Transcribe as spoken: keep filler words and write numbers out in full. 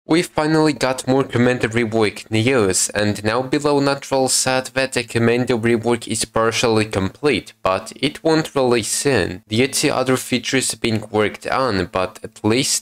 We finally got more Commando Rework news, and now below Natural said that the Commando Rework is partially complete, but it won't release soon, due to other features being worked on, but at least